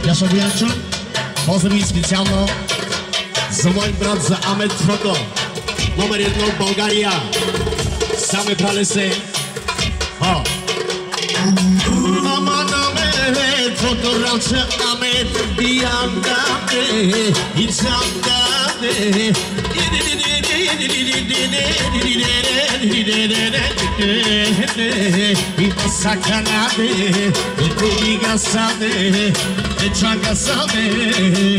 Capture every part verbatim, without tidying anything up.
Я шабиячу, поздрави специално за мой брат, за Амет Фото, номер едно в България. Саме брале се. О! Мама на Амет Фото, ранча Амет, бияндаде, ицандаде. И посаканаде, и кудигасаде, и чангасаде.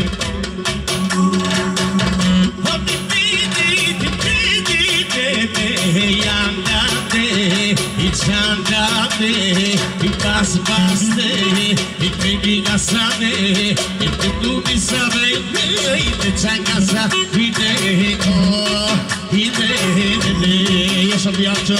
I ciandate, i paspaste, i kudingasade, i kudubisade, i te changasa, i te oh, i te я шабиячу.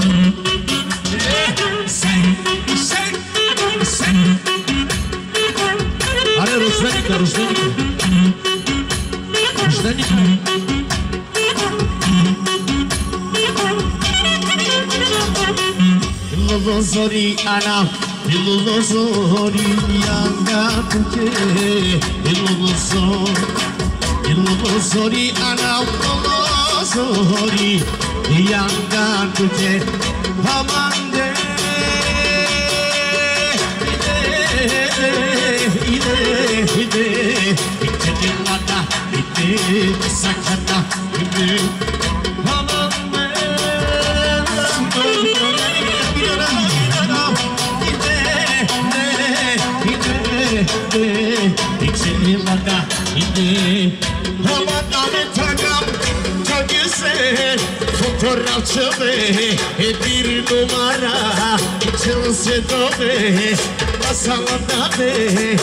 Аре, рожденика, рожденика. Рожденика. Lulu zori ana, lulu zori yanga tuke, lulu zori, lulu zori ana, lulu zori yanga tuke, hamande, ide, ide, ide, ide, ide mata, ide sakata, ide, hamande. İçerimada indi Havada bir takam çok güzel Fotoğrafçı ve bir numara İçilse dobe Masalada be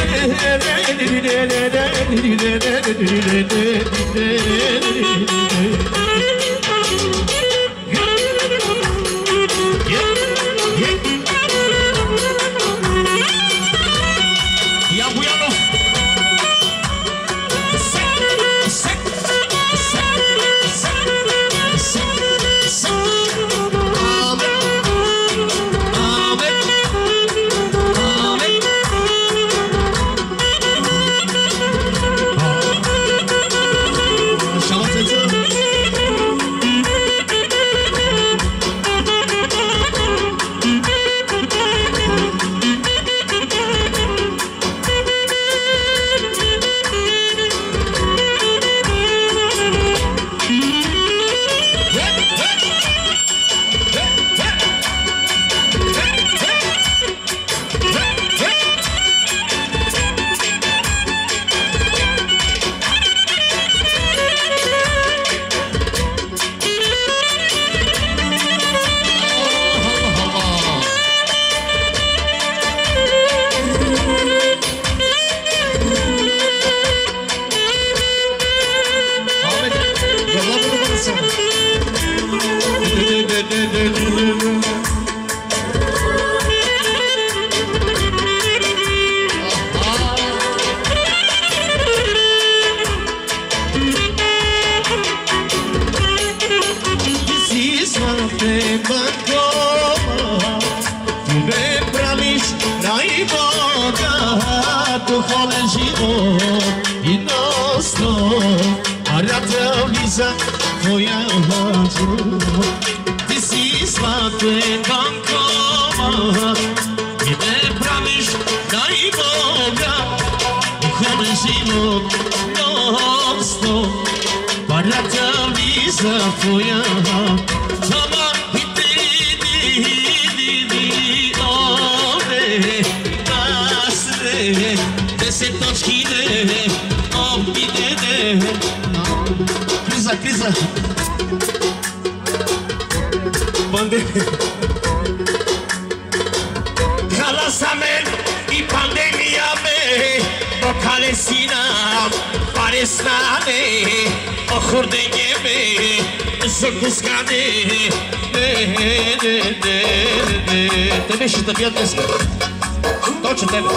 Тебе ще табият днес. Точно тебе.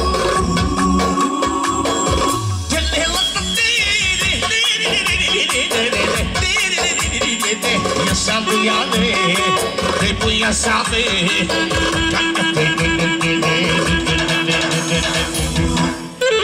Ya sabíane, te voy a saber.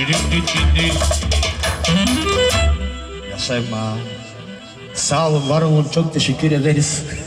Yaşayın. Sağ olun, var olun, çok teşekkür ederiz.